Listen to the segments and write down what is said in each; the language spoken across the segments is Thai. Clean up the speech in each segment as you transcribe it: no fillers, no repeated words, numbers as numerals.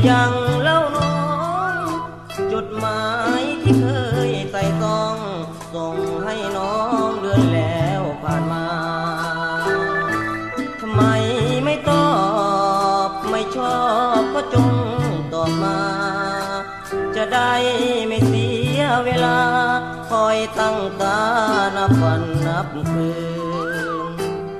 ยังเล่าน้องจดหมายที่เคยใส่ซองส่งให้น้องเดือนแล้วผ่านมาทำไมไม่ตอบไม่ชอบก็จงตอบมาจะได้ไม่เสียเวลาคอยตั้งตานับวันนับคืน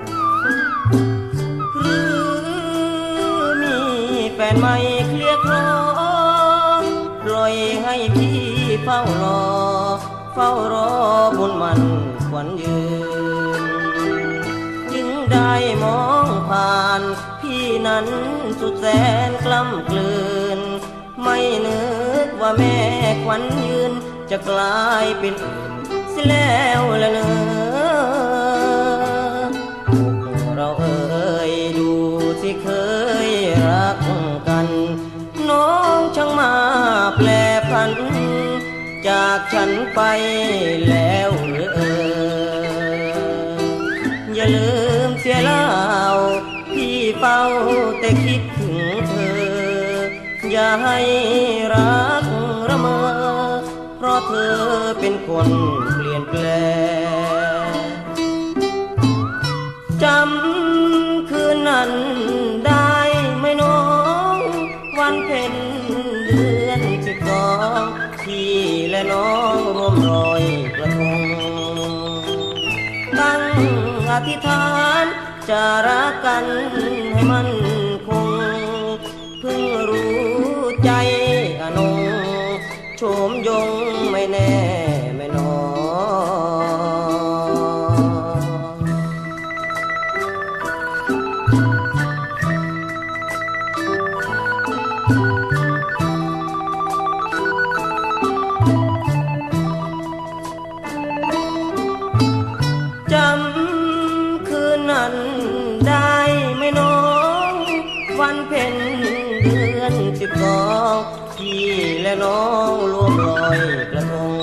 หรือมีแฟนใหม่เคลียร์คลอปล่อยให้พี่เฝ้ารอเฝ้ารอบุญมันขวัญยืนจึงได้มองผ่านพี่นั้นสุดแสนกล้ำกลืนไม่นึกว่าแม่ขวัญยืนจะกลายเป็นเสียแล้วละเนอพวกเราเอ่ยดูสิเคยรักกันน้องช่างมาแปรผันจากฉันไปแล้วหรืออย่าลืมเสียแล้วพี่เฝ้าแต่คิดถึงเธออย่าให้รักระเมอเพราะเธอเป็นคนเปลี่ยนแปลงจำคืนนั้นได้ไหมน้องวันเพ็ญเดือน12พี่และน้องร่วมรอยกระทงตั้งอธิษฐานจะรักกันให้มันคงเพิ่งรู้ใจอนงโฉมยงไม่แน่ไม่นอนจำคืนนั้นได้ไหมน้องวันเพ็ญเดือน12พี่และน้องร่วมลอยกระทง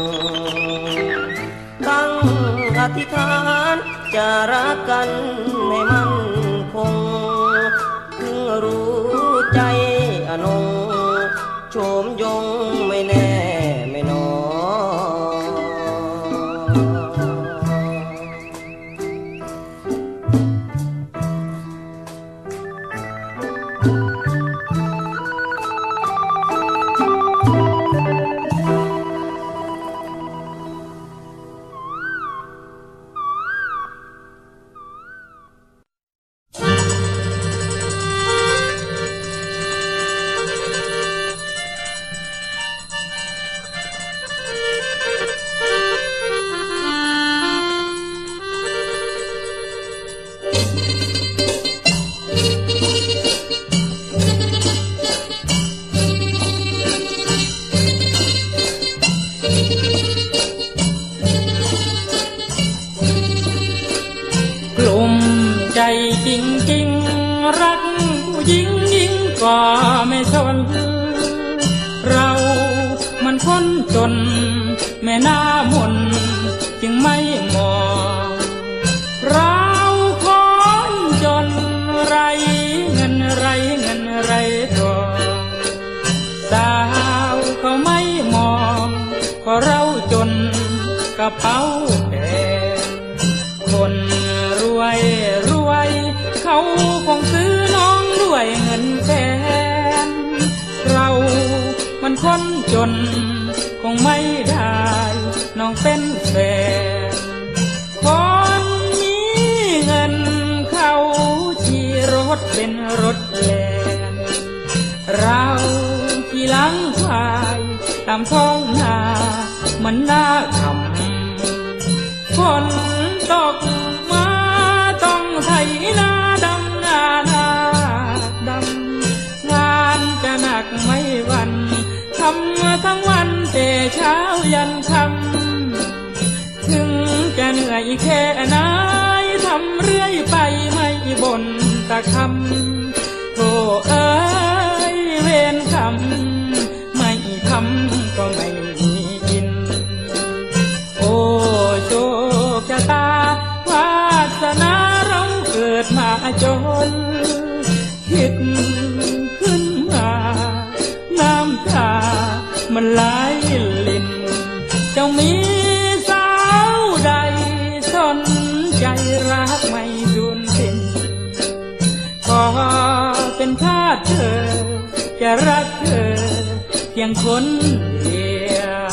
ตั้งอธิษฐานจะรักกันให้มันคงเพิ่งรู้ใจอนงโฉมยงไม่แน่ไม่นอนจริงๆรักผู้หญิงยิ่งกว่าไม่สนเรามันคนจนแม่หน้ามนจึงไม่มองเราคนจนไรเงินไรทองสาวเขาไม่มองเพราะเราจนกระเป๋าแดงคนรวยเขาคงซื้อน้องด้วยเงินแสนเรามันคนจนคงไม่ได้น้องเป็นแฟนคนมีเงินเขาขี่รถเป็นรถแลนเราขี่หลังควายตามท้องนามันน่าขำฝนตกมาต้องไถนาดำงานจะหนักไม่วันทำทั้งวันแต่เช้ายันค่ำถึงจะเหนื่อยแค่ไหนทำเรื่อยไปไม่บ่นตะคำโธ่เอ้ยเวรกรรมไม่ทำก็ไม่มีกินโอ้โชคชะตาวาสนาเราเกิดมาจนคิดขึ้นมามันไหลลิ่นเจ้ามีสาวใดสนใจรักไม่สูญสิ้นขอเป็นทาสเธอจะรักเธอเพียงคนเดียว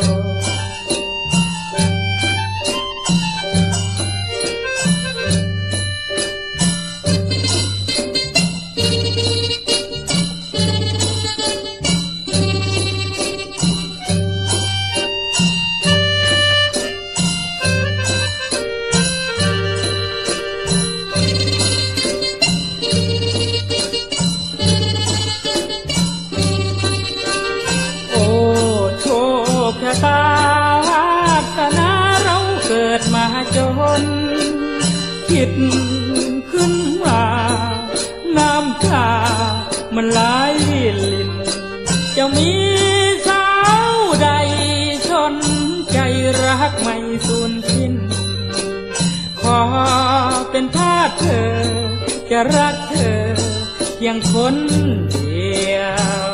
ตาวาสนาเราเกิดมาจนคิดขึ้นมาน้ำตามันไหลลิ่นจะมีสาวใดสนใจรักไม่สูญสิ้นขอเป็นทาสเธอจะรักเธอเพียงคนเดียว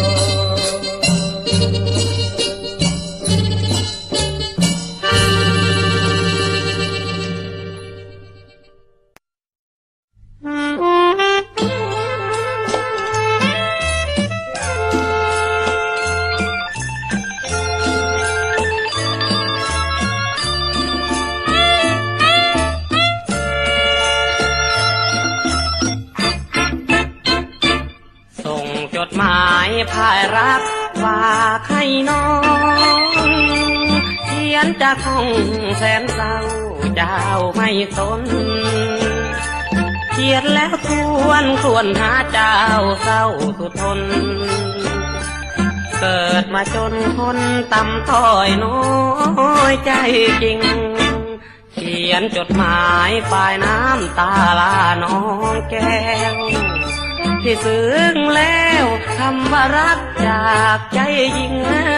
หมายพายรักฝากให้น้องเขียนจากห้องแสนเศร้าเจ้าไม่สนเขียนแล้วทวนครวญหาเจ้าเศร้าสุดทนเกิดมาจนคนต่ำต้อยน้อยใจจริงเขียนจดหมายปลายน้ำตาลาน้องแก้วที่ซึ้งแล้วคำว่ารักจากใจยิ่ง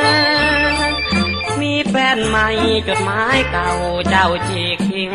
มีแฟนใหม่จดหมายเก่าเจ้าจีทิ้ง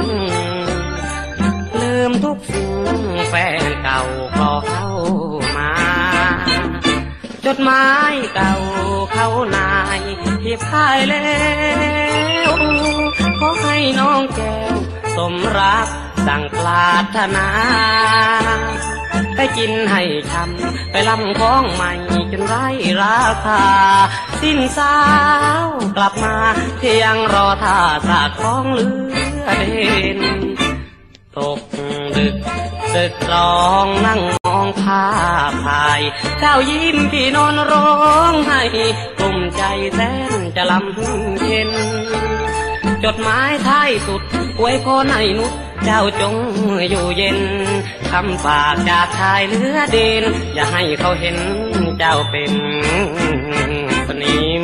ลืมทุกสิ่งแฟนเก่าก็เข้ามาจดหมายเก่าเขานายที่พ่ายแล้วขอให้น้องแก้วสมรักดังปรารถนาไปกินให้ช้ำไปลำของใหม่จนไร้ราคาสิ้นสาวกลับมาเพียงรอท่าสากของเหลือเด่นตกดึกตึกร้องนั่งมองภาพถ่ายเจ้ายิ้มพี่นอนร้องไห้กลุ้มใจแสนจะลำเย็นจดหมายท้ายสุดอวยพรให้นุชเจ้าจงอยู่เย็นคำฝากจากชายเหลือเด่นอย่าให้เขาเห็นเจ้าเป็นสนิม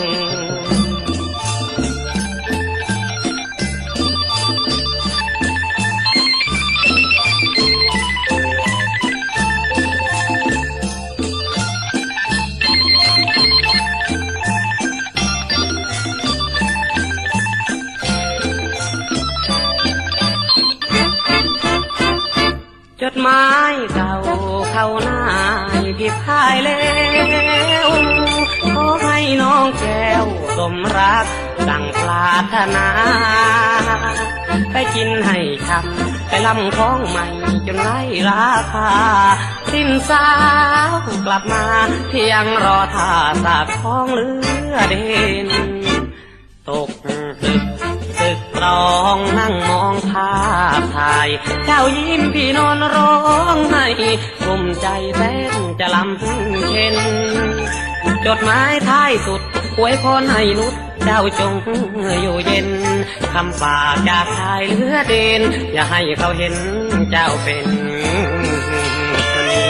จดหมายเก่าเข้าหน้าพี่พ่ายแล้วขอให้น้องแก้วสมรักดังปรารถนาไปกินให้ช้ำไปลำของใหม่จนไร้ราคาสิ้นสาวกลับมาเพียงรอท่าสากของเหลือเด่นตกดึกตึกตรองนั่งมองภาพถ่ายเจ้ายิ้มพี่นอนร้องไห้กลุ้มใจแสนจะลำเค็นจดหมายท้ายสุดอวยพรให้นุชเจ้าจงอยู่เย็นคำฝากจากชายเหลือเด่นอย่าให้เขาเห็นเจ้าเป็นคนนี้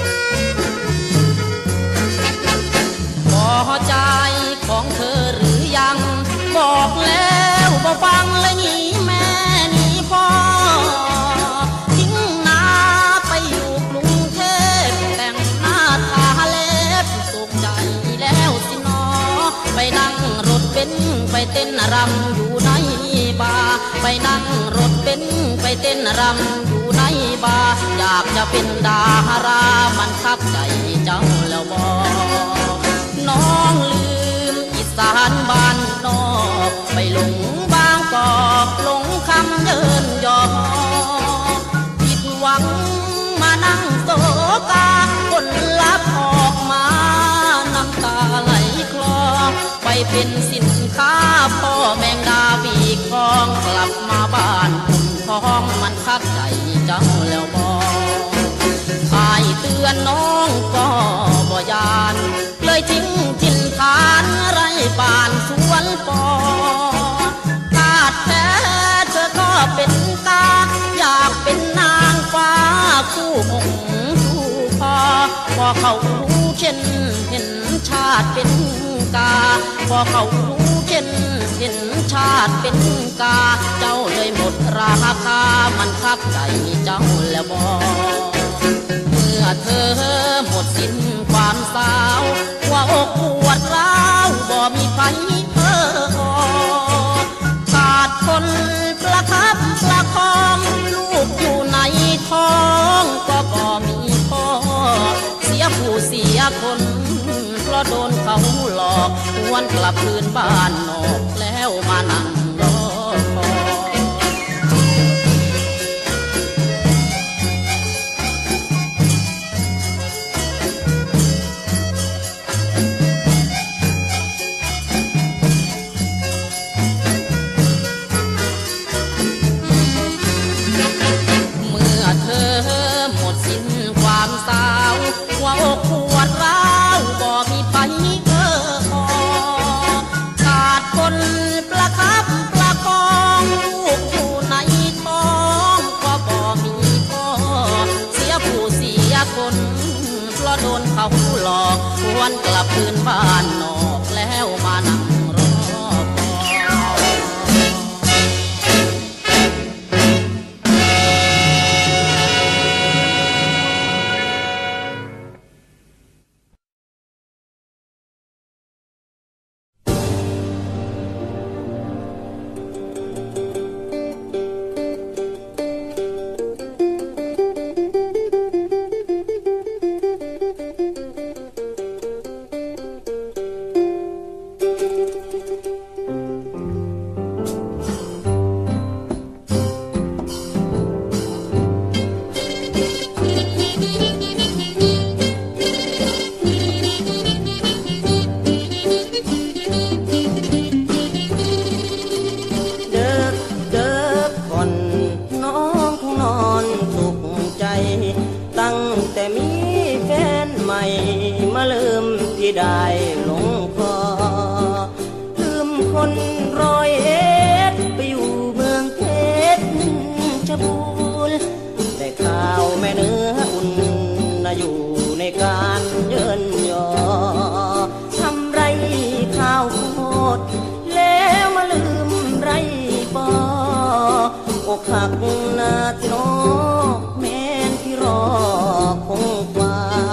ใจของเธอหรือไปนั่งรถเบนซ์ไปเต้นรำอยู่ในบาร์อยากจะเป็นดารามันคักใจเจ้าแล้วบ่น้องลืมอีสานบ้านนอกไปหลงบางกอกหลงคำเยินยอผิดหวังมานั่งโศกาคนลับออกมาน้ำตาไหลคลอไปเป็นสินค้าพ่อแมงดาบีคองกลับมาบ้านคุณท้องมันคักใจเจ้าแล้วบ่อายเตือนน้องก็บ่ยานเลยทิ้งถิ่นฐานไรป่านสวนปอขาดแท้เธอก็เป็นกาอยากเป็นนางฟ้าคู่องค์คู่พอพอเขารู้เช่นเห็นชาติเป็นกาพอเขารู้เช่นเห็นชาติเป็นกาเจ้าเลยหมดราคามันคักใจเจ้าแล้วบ่เมื่อเธอหมดสิ้นความสาวหัวอกปวดร้าวบ่มีไฟขาดคนประคับประคองลูกอยู่ในท้องก็บ่มีพ่อเสียผู้เสียคนเพราะโดนเขาหลอกหวนกลับคืนบ้านนอกแล้วมานั่งรอหัวอกปวดร้าวบ่มีไฟขาดคนประคับประคองลูกอยู่ในท้องก็บ่มีพ่อเสียผู้เสียคนเพราะโดนเขาหลอกหวนกลับคืนบ้านนอกแล้วมานั่งรอได้หลงคอลืมคนร้อยเอ็ดไปอยู่เมืองเพชรชบูรณ์ได้ข่าวแม่เนื้ออุ่นอยู่ในการเยินยอทำไรข้าวโพดแล้วมาลืมไรปอกหักนาทีโนแม่นที่รอคงกว่า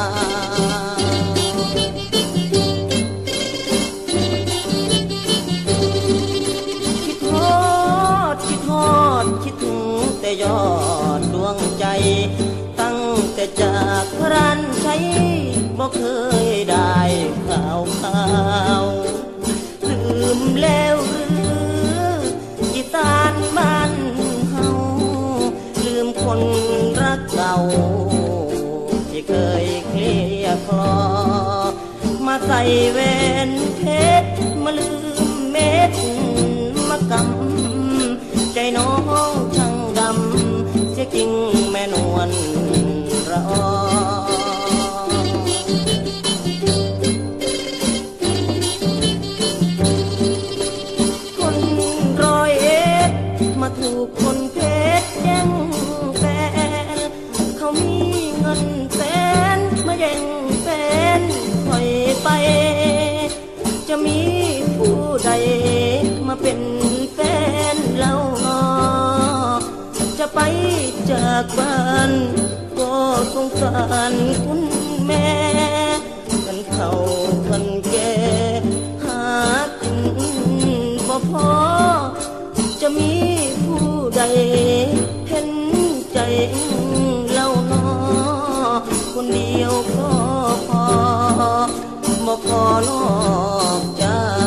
คิดถึงแต่ยอดดวงใจตั้งแต่จากร้านใช้บ่เคยได้ข่าวลืมแล้วหรืออีสานบ้านเฮาลืมคนรักเก่าที่เคยเคลียร์คลอมาใส่แหวนเพชรมาลืมเม็ดมะกำใจน้องช่างดำเสียจริงแม่นวลระอคนร้อยเอ็ดมาถูกคนเพชรแย่งแฟนเขามีเงินแสนมาแย่งแฟนคอยไปจะมีผู้ใดมาเป็นแฟนเราจะไปจากบ้านก็สงสารคุณแม่กันเขาคนแก่หากินบ่พอจะมีผู้นอกใจ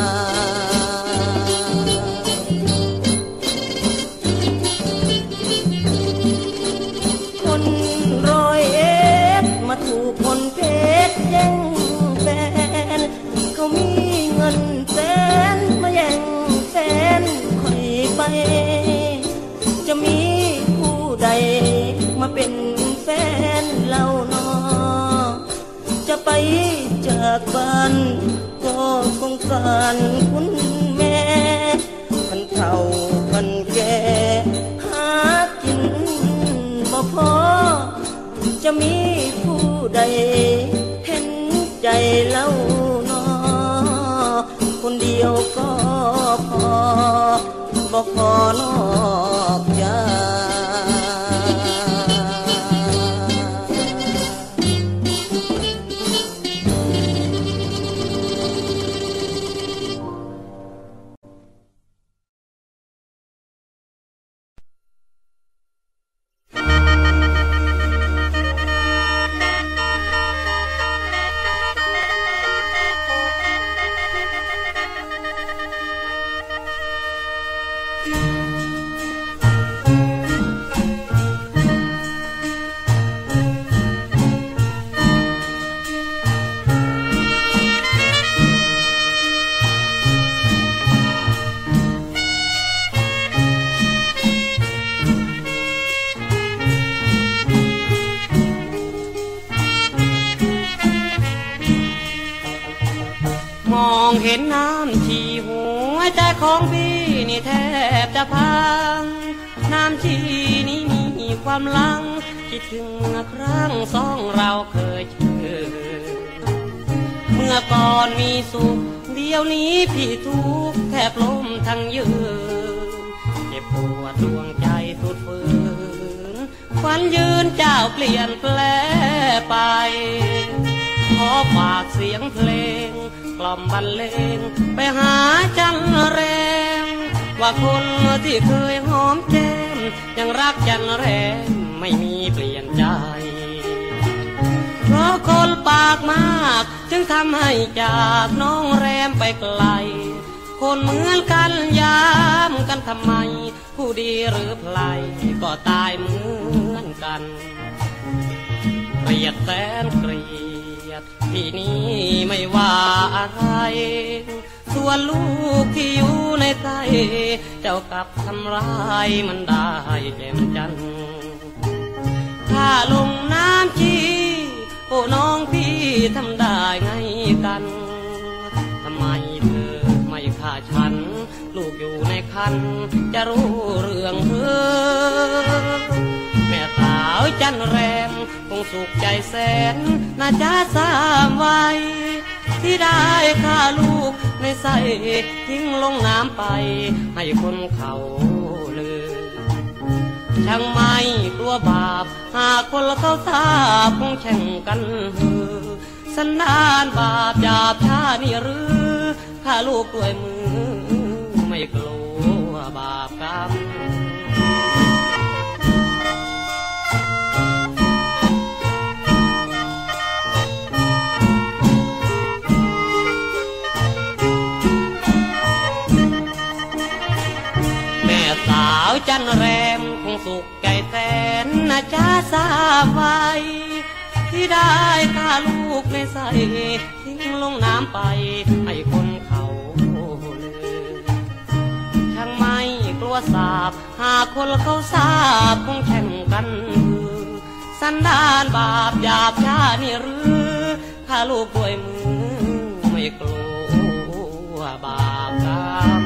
คน101มาถูกคนเพชรแย่งแฟนเขามีเงินแสนมาแย่งแฟนคอยไปจะมีผู้ใดมาเป็นแฟนเราเนาะจะไปจากบ้านก็สงสารคุณแม่พันเฒ่าพันแก่หากินบ่พอจะมีผู้ใดเห็นใจเล่าเนาะคนเดียวก็พอบ่ขอนอกใจเห็นน้ำชีหัวใจของพี่นี่แทบจะพังน้ำชีนี้มีความหลังคิดถึงครั้งสองเราเคยเจอเมื่อก่อนมีสุขเดี๋ยวนี้พี่ทุกข์แทบล้มทั้งยืนเจ็บปวดดวงใจสุดฝืนควันยืนเจ้าเปลี่ยนแปลไปขอฝากเสียงเพลงกล่อมบรรเลงไปหาจันแรงว่าคนที่เคยหอมแก้มยังรักจันแรงไม่มีเปลี่ยนใจเพราะคนปากมากจึงทำให้จากน้องแรมไปไกลคนเหมือนกันยามกันทำไมผู้ดีหรือไพลก็ตายเหมือนกันเกลียดแสนเกลียดที่นี่ไม่ว่าอะไรส่วนลูกที่อยู่ในใจเจ้ากับทำร้ายมันได้แจ่มจันทร์ถ้าลงน้ำชีโอ้น้องพี่ทำได้ไงกันทำไมเธอไม่ฆ่าฉันลูกอยู่ในคันจะรู้เรื่องเธอแม่สาวจันแรมคงสุขใจแสนน่าจะสามไว้ที่ได้ฆ่าลูกในใส่ทิ้งลงน้ำไปให้คนเขาลือช่างไม่กลัวบาปหากคนเขาทราบคงแข่งกันหือสันดานบาปหยาบช้านี่หรือฆ่าลูกด้วยมือไม่กลัวบาปกรรมสาวจันแรมคงสุขใจแสนน่าจะทราบไว้ที่ได้ฆ่าลูกในใส่ทิ้งลงน้ำไปให้คนเขาลือช่างไม่กลัวสาบหากคนเขาทราบคงแข่งกันสันดานบาปหยาบช้านี่หรือฆ่าลูกด้วยมือไม่กลัวบาปกรรม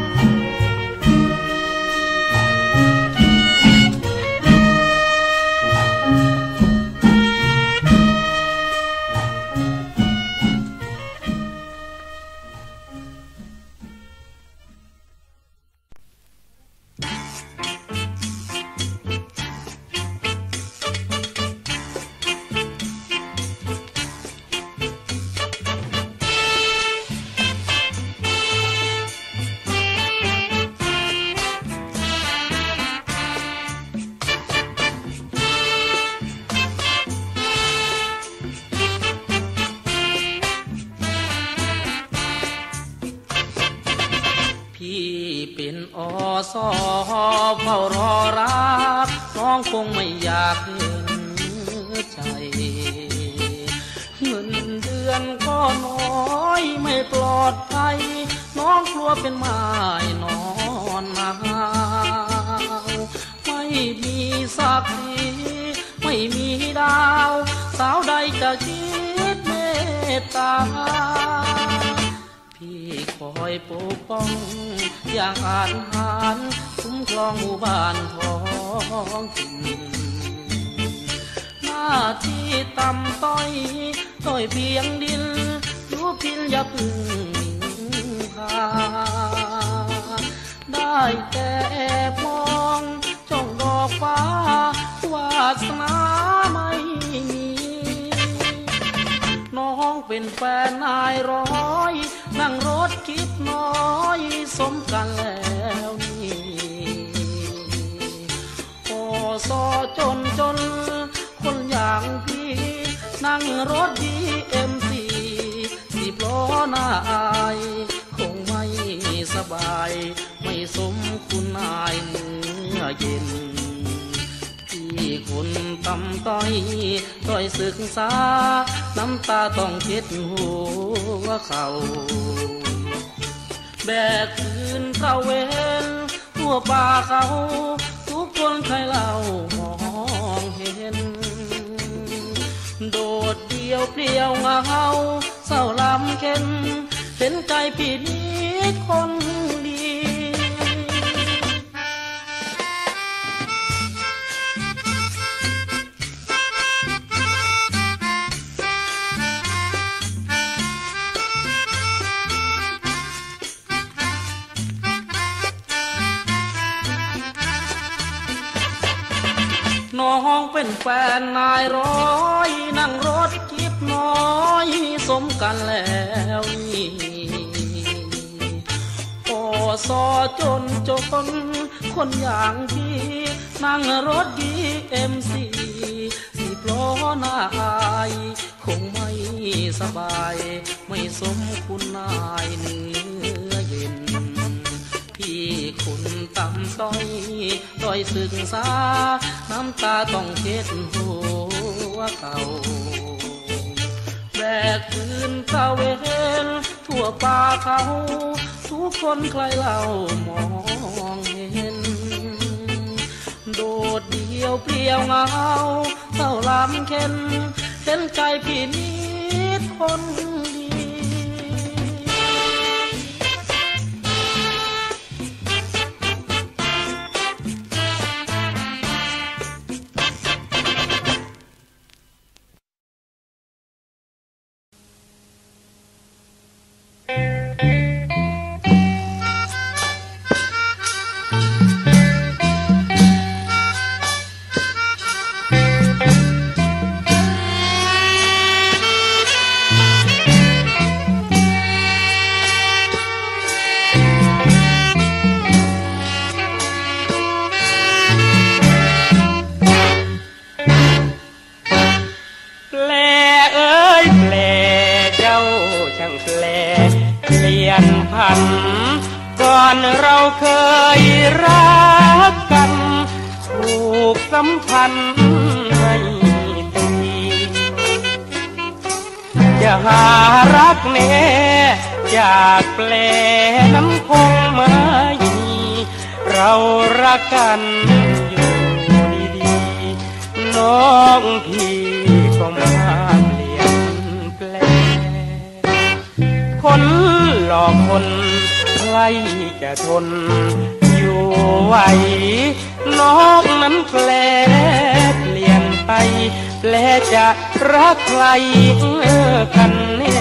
เฝ้ารอรักน้องคงไม่อยากเห็นใจเงินเดือนก็น้อยไม่ปลอดภัยน้องกลัวเป็นไม้นอนหนาวไม่มีสักทีไม่มีดาวสาวใดจะคิดเมตตาพี่คอยปกป้องอย่างอาจหาญคุ้มครองหมู่บ้านท้องถิ่นหน้าที่ต่ำต้อยเพียงดินอยู่พินอย่าพึ่งนินทาได้แต่แอบมองจ้องดอกฟ้าวาสนาไม่มีน้องเป็นแฟนนายร้อยนั่งรถคิดน้อยสมกันแล้วนี่พอซอจนคนอย่างพี่นั่งรถDMC 10 ล้อหน้าอายคงไม่สบายไม่สมคุณนายเมื่อเย็นที่คนต่ำต้อยศึกษาน้ำตาต้องเช็ดหัวเขาแบกคืนตระเวนทั่วป่าเขาทุกคนใครเล่ามองเห็นโดดเดี่ยวเปลี่ยวเงาเศร้าลำเค็นเห็นใจพี่นี้คนดีน้องเป็นแฟนนายร้อยนั่งรถคิดน้อยสมกันแล้วนี่พอซอจนคนอย่างพี่นั่งรถDMC 10 ล้อหน้าอายคงไม่สบายไม่สมคุณนายเนื้อเย็นพี่คุณต่ำต้อยศึกษาน้ำตาต้องเช็ดหัวเก่าแบกคืนตะเวนทั่วป่าเขาทุกคนใครเล่ามองเห็นโดดเดี่ยวเปลี่ยวเงาเศร้าลำเค็นเห็นใจพี่นิดคนก่อนเราเคยรักกันผูกสัมพันธ์ไม่ตีจะหารักแน่จากแปลน้ำคงไม่เรารักกันอยู่ดีๆน้องพี่ก็มาเปลี่ยนแปลงคนหลอกคนใครจะทนอยู่ไหวน้องนั้นแปลเปลี่ยนไปแปลจะรักใครกันแน่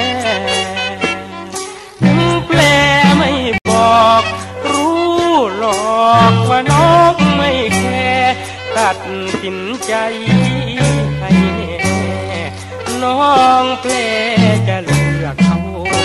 ถึงแปลไม่บอกรู้หลอกว่าน้องไม่แคร์ตัดสินใจให้แน่น้องแปลจะเลือกเขา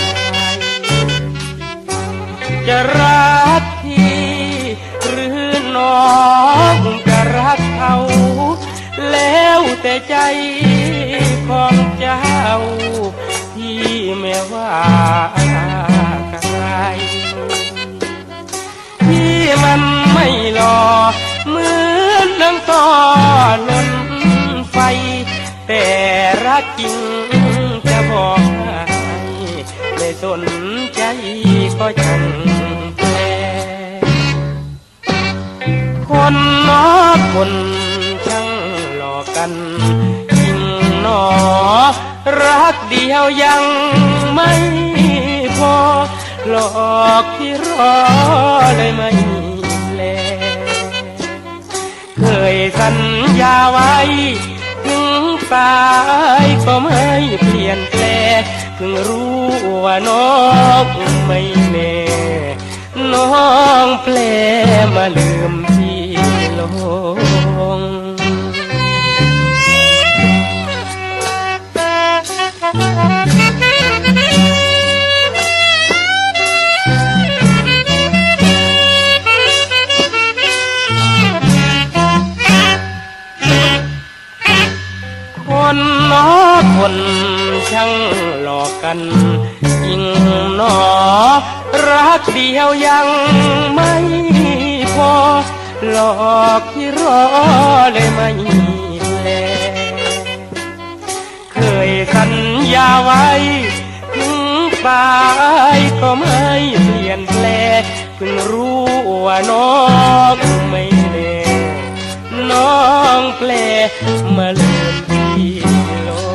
จะรักพี่หรือน้องจะรักเขาแล้วแต่ใจของเจ้าที่ไม่ว่าใครที่มันไม่ไม่หล่อเหมือนน้ำตอล้นไฟแต่รักจริงจะบอกให้ไม่สนใจก็ช่างแปลคนนอกคนช่างหลอกกันจริงหนอรักเดียวยังไม่พอหลอกที่รอเลยไม่แลเคยสัญญาไว้ถึงตายก็ไม่เปลี่ยนแปลงเพิ่งรู้ว่าน้องไม่แน่น้องแปลมาลืมพี่ลงคนน้อคนช่างหลอกกันจริงหนอรักเดียวยังไม่พอหลอกที่รอเลยไม่แลเคยสัญญาไว้ถึงตายก็ไม่เปลี่ยนแปลงเพิ่งรู้ว่าน้องไม่แน่น้องแปลมาลืมพี่ลง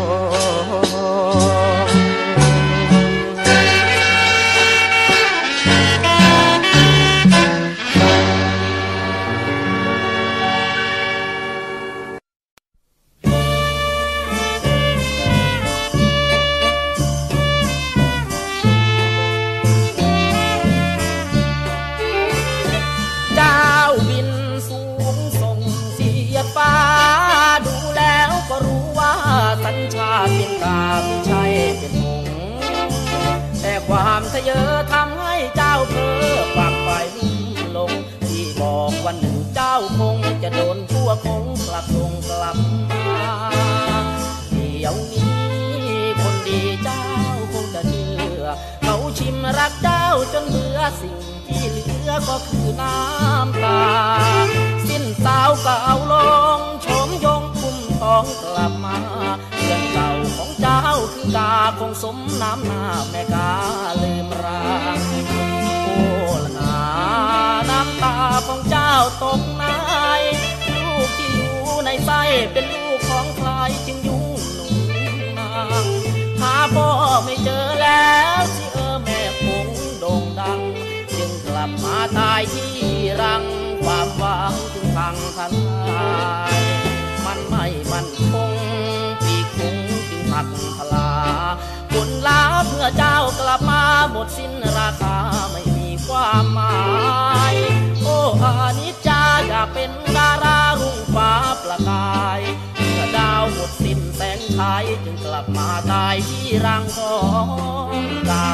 สัญชาติเป็นกาไม่ใช่เป็นหงแต่ความทะเยอทำให้เจ้าเพ้อฝักใฝ่ลงที่บอกวันหนึ่งเจ้าคงจะโดนพวกคงกลับลงกลับมาเดี๋ยวนี้คนดีเจ้าคงจะเชื่อเขาชิมรักเจ้าจนเบื่อสิ่งที่เหลือก็คือน้ำตาสิ้นสาวเก่าลงชมยงคุ้มทองกลับมาเรื่องเก่าของเจ้าคือกาคงสมน้ำหน้าแม่กาลืมราโอ้ละนาน้ำตาของเจ้าตกในลูกที่อยู่ในไส้เป็นลูกของใครจึงยุ่งหนุ่มนางหาพ่อไม่เจอแล้วสิแม่คงโด่งดังจึงกลับมาตายที่รังความหวังจึงพังทลายมันไม่มั่นคงปีกคงจึงหักพลาผลลาเพื่อเจ้ากลับมาหมดสิ้นราคาไม่มีความหมายโอ้อานิจจาอยากเป็นดารารุ่งฟ้าประกายเมื่อดาวหมดสิ้นแสงไทยจึงกลับมาตายที่รังของกา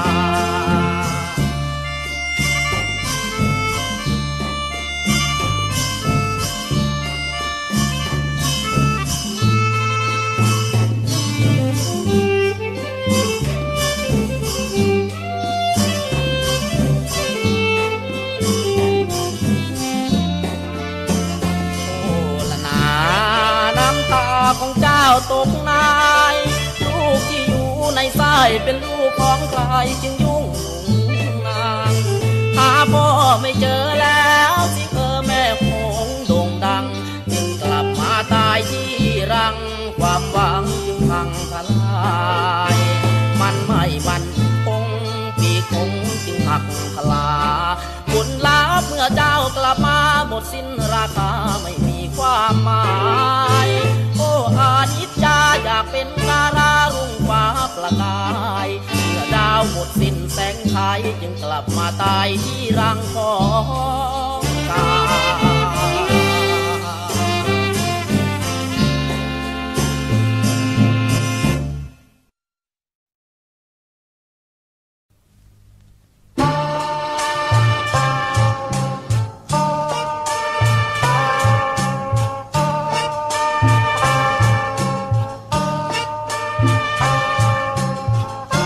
ของเจ้าตกนายลูกที่อยู่ในไส้เป็นลูกของใครจึงยุ่งนางหาพ่อไม่เจอแล้วสิแม่คงโด่งดังจึงกลับมาตายที่รังความหวังจึงพังทลายมันไม่มั่นคงปีกคงจึงหักพลาผลลัพธ์เมื่อเจ้ากลับมาหมดสิ้นราคาไม่มีความหมายโอ้อานิจจาอยากเป็นดารารุ่งฟ้าประกายเมื่อดาวหมดสิ้นแสงไทยจึงกลับมาตายที่รังของกา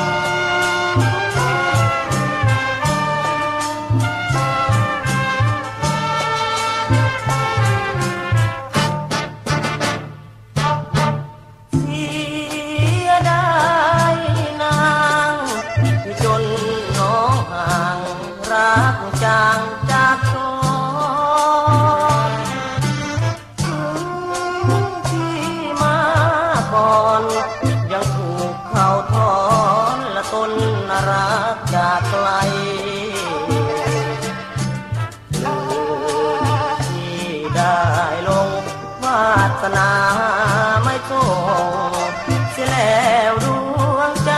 คได้ลงวาสนาไม่โตเสียแล้วดวงใจ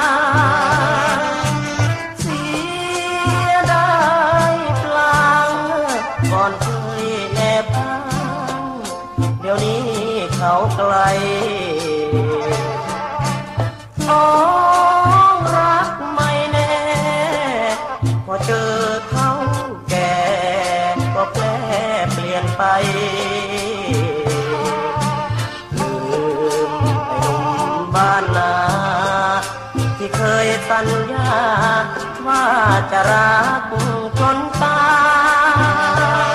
เสียได้พลางก่อนเคยแอบพังเดี๋ยวนี้เขาไกลน้องรักไม่แน่พอเจอเขาแก่ก็แปรเปลี่ยนไปลืมไอ้หนุ่มบ้านนาที่เคยสัญญาว่าจะรักจนตาย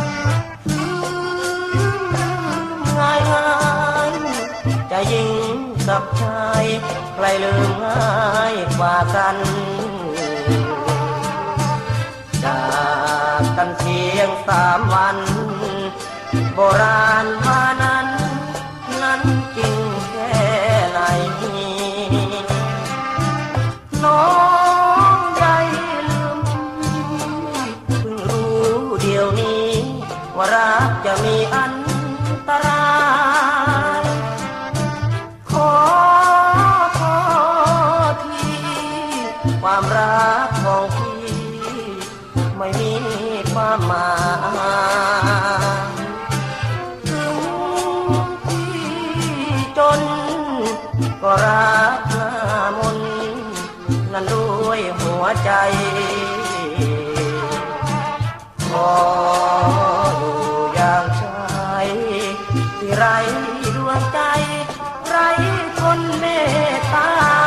ง่ายๆจะยิ่งกับชายใครลืมง่ายกว่ากันจากกันเพียง3 วันโบราณว่านั้นจริงแค่ไหนน้องใจลืมเพิ่งรู้เดี๋ยวนี้ว่ารักจะมีอันตรายขอโทษทีความรักของพี่ไม่มีความหมายถึงพี่จนก็รักหน้ามนนั้นด้วยหัวใจขออยู่อย่างชายที่ไร้ดวงใจไร้คนเมตตา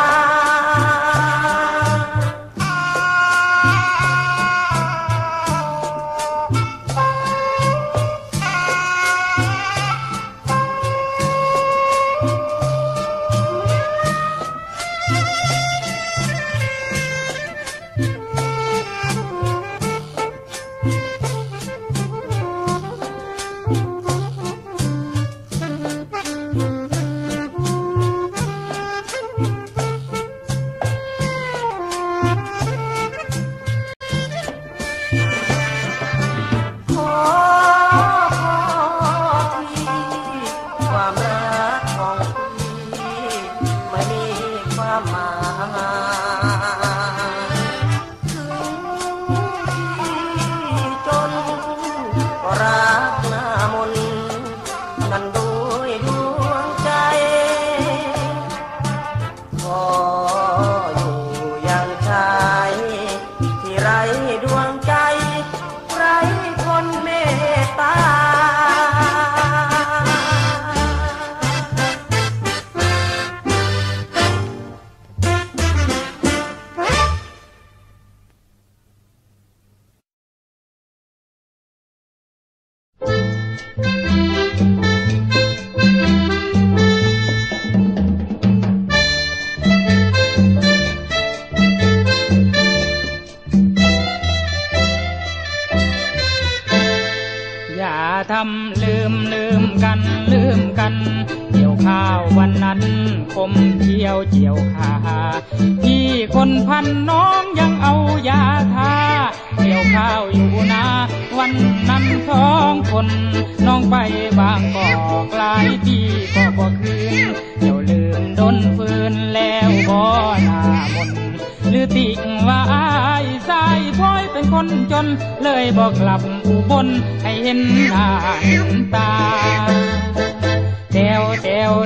ทำลืมกันเกี่ยวข้าววันนั้นคมเที่ยวเจียวขาพี่คนพันน้องยังเอายาทาเกี่ยวข้าวอยู่นาวันนั้น2 คนน้องไปบางกอกหลายปีก็บ่คืนเดี๋ยวลืมดนฟืนแล้วบ่หน้ามนหรือติ่งว่าอายสายพ้อยเป็นคนจนเลยบอกกลับอุบลให้เห็นหน้าเห็นตาแต้ว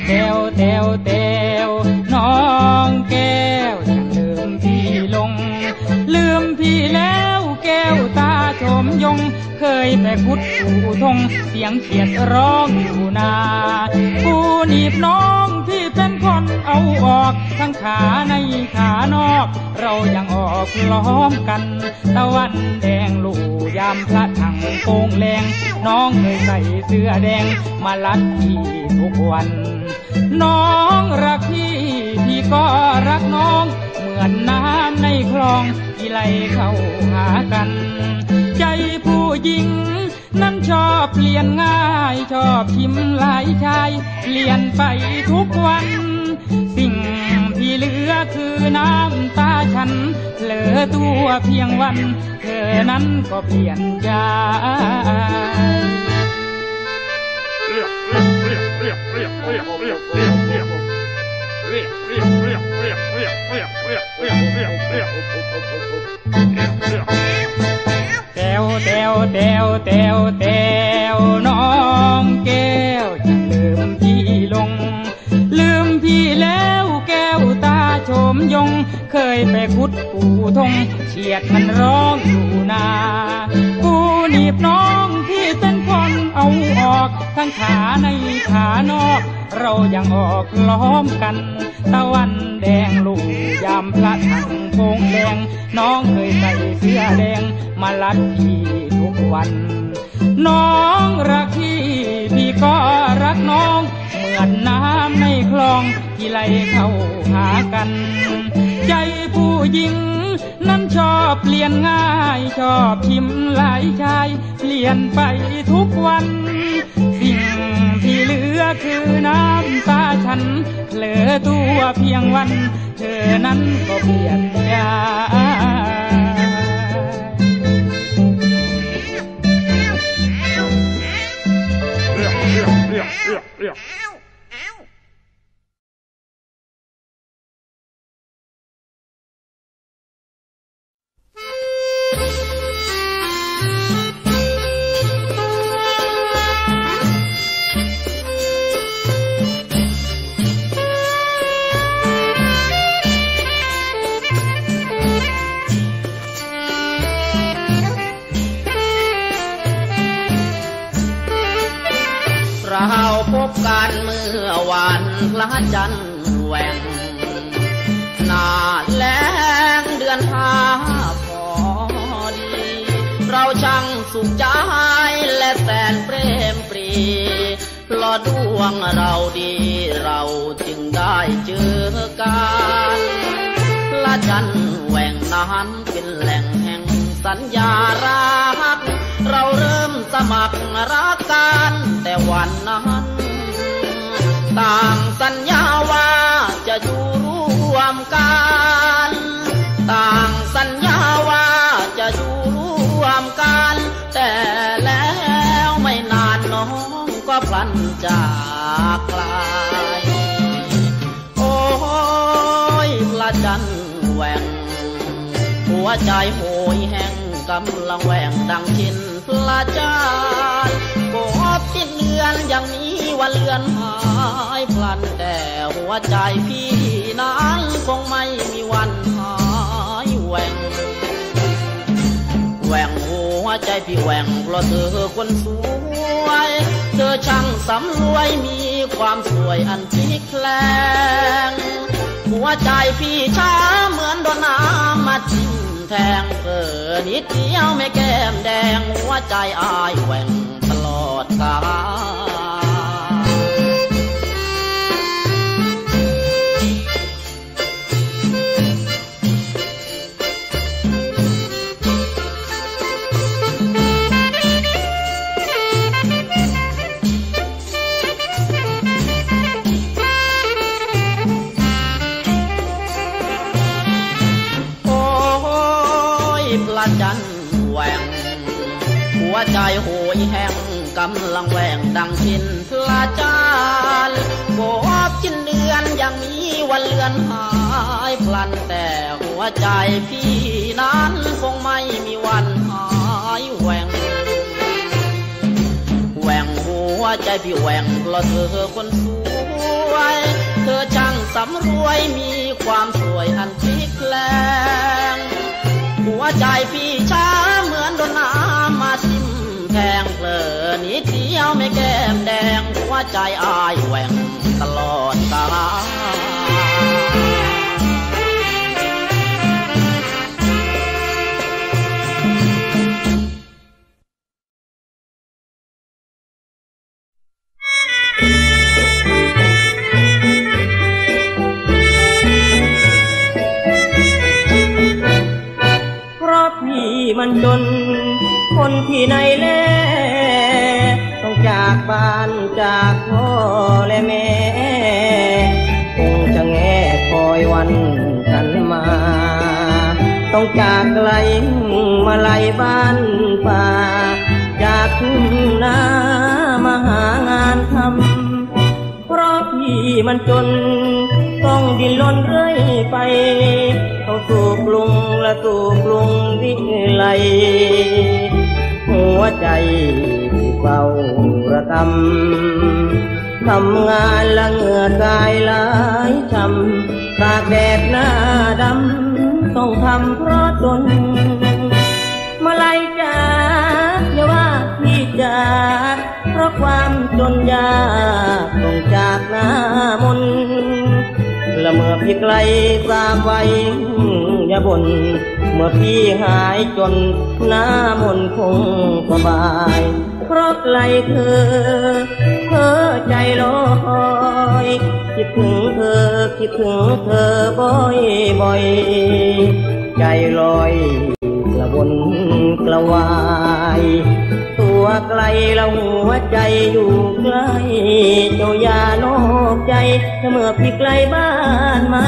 น้องแก้วฉันลืมพี่ลงลืมพี่แล้วแก้วตาชมยงเคยไปขุดอู่ทงเสียงเขียดร้องอยู่นาผู้หนีบน้องพี่เป็นคนเอาออกทั้งขาในขานอกเรายังออกล้อมกันตะวันแดงลู่ยามพระถังโป่งแรงน้องเคยใส่เสื้อแดงมาลัดพี่ทุกวันน้องรักพี่พี่ก็รักน้องเหมือนน้ำในคลองที่ไหลเข้าหากันใจผู้หญิงนั้นชอบเปลี่ยนง่ายชอบชิมหลายชายเปลี่ยนไปทุกวันสิ่งที่เหลือคือน้ำตาฉันเหลือตัวเพียงวันเธอนั้นก็เปลี่ยนใจเคยไปขุดปูทงเฉียดมันร้องอยู่นาปูหนีบน้องที่เต้นพรเอาออกทั้งขาในขานอกเรายังออกล้อมกันตะวันแดงลูกยามพระถังโพงแดงน้องเคยใส่เสื้อแดงมาลัดพี่ทุกวันน้องรักพี่ก็รักน้องเหมือนน้ำในคลองที่ไหลเข้าหากันใจผู้หญิงนั้นชอบเปลี่ยนง่ายชอบชิมหลายชายเปลี่ยนไปทุกวันสิ่งที่เหลือคือน้ำตาฉันเหลือตัวเพียงวันเธอนั้นก็เปลี่ยนใจเราพบกันเมื่อวันพระจันทร์แหว่งหน้าแล้งเดือนห้าพอดีเราช่างสุขใจและแสนเปรมปรีเพราะดวงเราดีเราจึงได้เจอกันพระจันทร์แหว่งนั้นเป็นแหล่งแห่งสัญญารักเราเริ่มสมัครรักกันแต่วันนั้นต่างสัญญาว่าจะอยู่ร่วมกันต่างสัญญาว่าจะอยู่ร่วมกันแต่แล้วไม่นานน้องก็พลันจากไกลโอ้ยพระจันทร์แหว่งหัวใจโหยแห้งกำลังแหว่งดังชินพระจันทร์กบจิตเลือนยังมีวันเลือนหายพลันแต่หัวใจพี่นั้นคงไม่มีวันหายแหว่งแหว่งหัวใจพี่แหว่งเพราะเธอคนสวยเธอช่างสำรวยมีความสวยอันพลิกแปลงหัวใจพี่ช้าเหมือนโดนน้ำมาทิ่มแทงเกิดนิดเดียวไม่แก้มแดงหัวใจอายแหว่งตลอดกาลจันทร์แหว่งหัวใจโหยแห้งกำลังแหว่งดังชินพระจันทร์กบจินเดือนยังมีวันเลือนหายพลันแต่หัวใจพี่นั้นคงไม่มีวันหายแหว่งแหว่งหัวใจพี่แหว่งเพราะเธอคนสวยเธอช่างสำรวยมีความสวยอันพลิกแปลงหัวใจพี่ช้าเหมือนโดนน้ำมาทิ่มแทงเพลินนิดเดียวไม่แก้มแดงหัวใจอายแหว่งตลอดกาลมันจนคนที่ไหนแลต้องจากบ้านจากพ่อและแม่คงจะแง่คอยวันกันมาต้องจากไกลมาไล่บ้านป่าจากทุ่งนามาหางานทำเพราะพี่มันจนต้องดิ้นรนเรื่อยไปเข้าสู่กรุงและสู่กรุงวิไลหัวใจเฝ้าระทำทำงานละเหงื่อกายหลายช้ำตากแดดหน้าดำเพราะตนมาลัยจ๋าอย่าว่าพี่จ๋าเพราะความจนยากต้องจากหน้ามนและเมื่อพี่ไกลทราบไว้อย่าบ่นเมื่อพี่หายจนหน้ามนคงสบายเพราะไกลเธอใจลอยคิดถึงเธอคิดถึงเธอบ่อยใจลอยกระวนกระวายตัวไกลแล้วหัวใจอยู่ใกล้เจ้าอย่านอกใจเมื่อพี่ไกลบ้านมา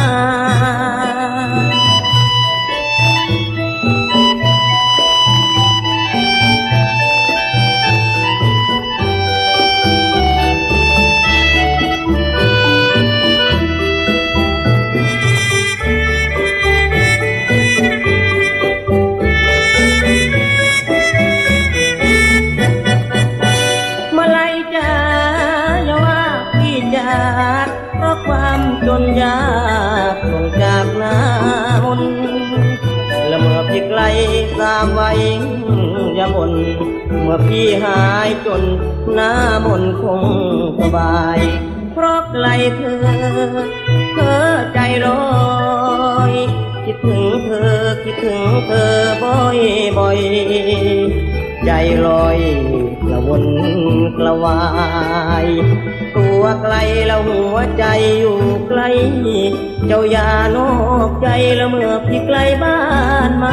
จนยากต้องจากหน้ามนและเมื่อพี่ไกลทราบไว้อย่าบ่นเมื่อพี่หายจนหน้ามนคงสบายเพราะไกลเธอใจลอยคิดถึงเธอคิดถึงเธอบ่อยใจลอยกระวนกระวายตัวไกลแล้วหัวใจอยู่ไกลเจ้าอย่านอกใจแล้วเมื่อพี่ไกลบ้านมา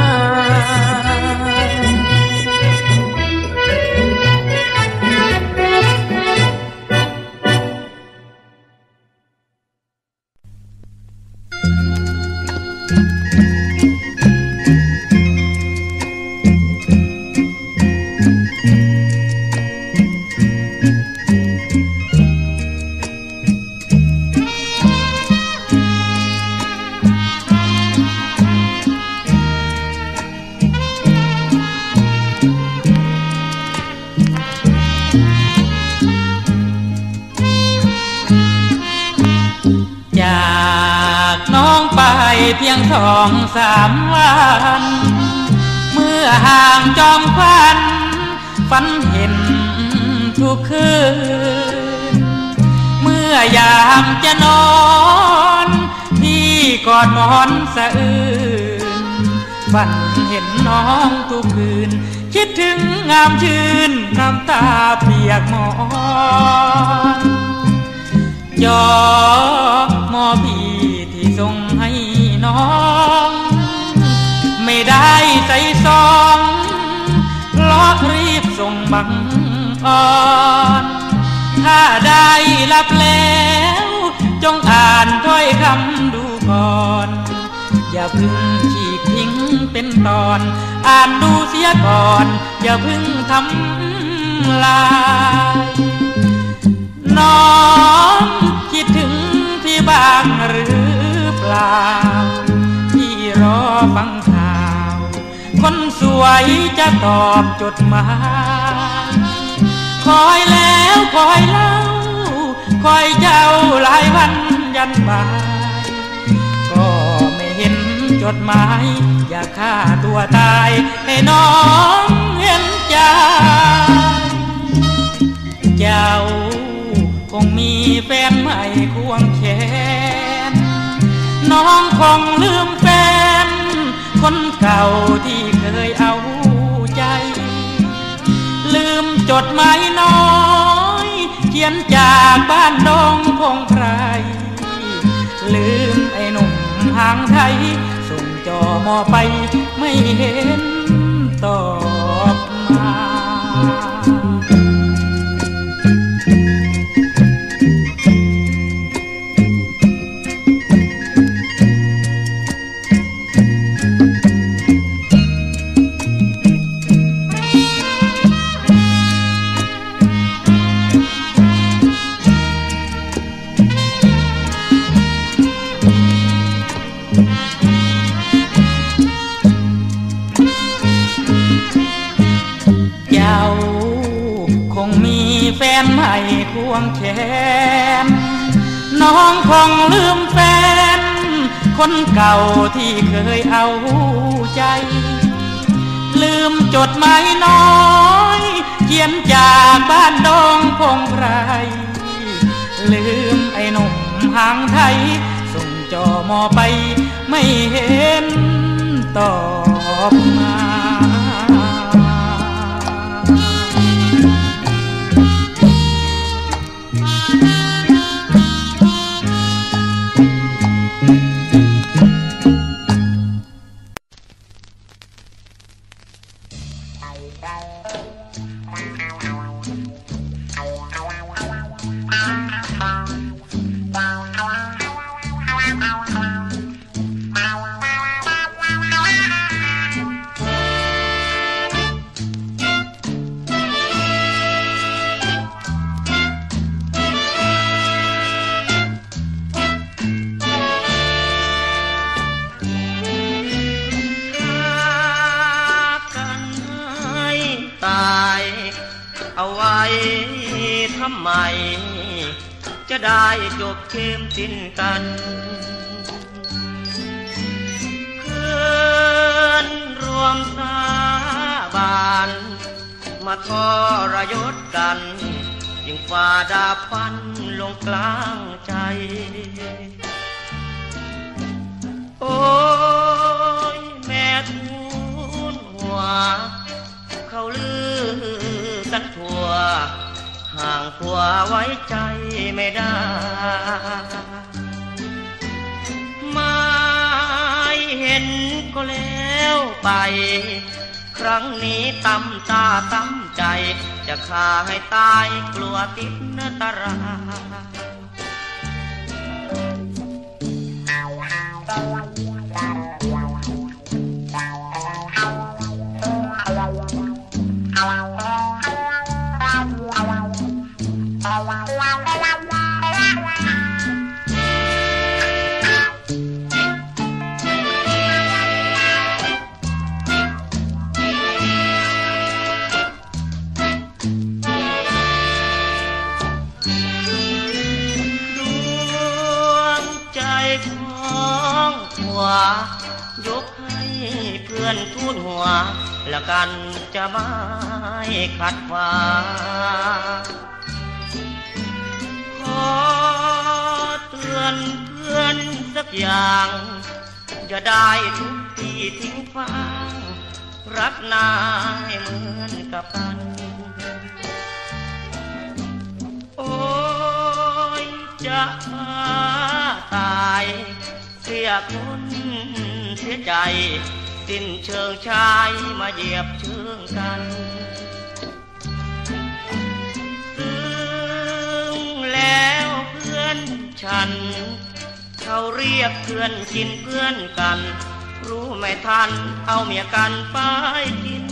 เพียง2-3 วันเมื่อห่างจอมควันฝันเห็นทุกคืนเมื่อยามจะนอนพี่กอดหมอนสะอื้นฝันเห็นน้องทุกคืนคิดถึงงามชื่นน้ำตาเปียกหมอนยอมอพี่ที่ส่งให้น้องไม่ได้ใจซองเพราะรีบส่งบังอ่อนถ้าได้รับแล้วจงอ่านถ้อยคำดูก่อนอย่าเพิ่งฉีกทิ้งเป็นตอนอ่านดูเสียก่อนอย่าเพิ่งทำลายน้องคิดถึงพี่บ้างหรือเปล่าที่รอฟังข่าวคนสวยจะตอบจดหมายคอยแล้วคอยเล่าคอยเจ้าหลายวันยันบ่ายก็ไม่เห็นจดหมายอยากฆ่าตัวตายให้น้องเห็นใจเจ้าคงมีแฟนใหม่ควงแขนน้องคงลืมแฟนคนเก่าที่เคยเอาใจลืมจดหมายน้อยเขียนจากบ้านดงพงไพรลืมไอ้หนุ่มหางไทยส่งจอมอไปไม่เห็นตอบมาแฟนใหม่ควงแขนน้องคงลืมแฟนคนเก่าที่เคยเอาใจลืมจดหมายน้อยเขียนจากบ้านดงพงไพรลืมไอ้หนุ่มหางไทยส่งจอมอไปไม่เห็นตอบมาเอาไว้ทำไมจะได้จบเกมสิ้นกันคืนรวมสาบานมาทรยศกันยิ่งฝ่าดาบฟันลงกลางใจโอ้ยแม่ทูลหัวเขาลือกันทั่วห่างผัวไว้ใจไม่ได้ไม่เห็นก็แล้วไปครั้งนี้ตำตาตำใจจะฆ่าให้ตายกลัวติดตารางยกให้เพื่อนทูลหัวแล้วกันจะไม่ขัดว่าขอเตือนเพื่อนสักอย่างอย่าได้ทุกทีทิ้งฟังรักนายเหมือนกับกันโอ้ยจะตายเสียคนเสียใจสิ้นเชิงชายมาเหยียบเชิงกันซึ่งแล้วเพื่อนฉันเขาเรียกเพื่อนกินเพื่อนกันรู้ไม่ทันเอาเมียกันไปกิน